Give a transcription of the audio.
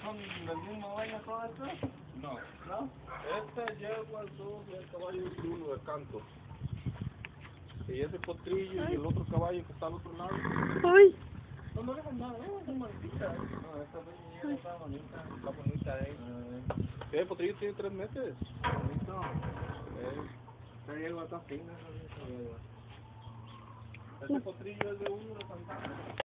son del mismo dueño todo esto? No. ¿No? Esta yegua son el caballo de uno de canto. Y ese potrillo y el otro caballo que está al otro lado. Uy. No me dejan nada, son malditas. No, esta dueña está bonita. Está bonita, Sí, el potrillo tiene 3 meses. Bonito. Esta yegua está fina, esa yegua. Ese potrillo es de uno de Santana.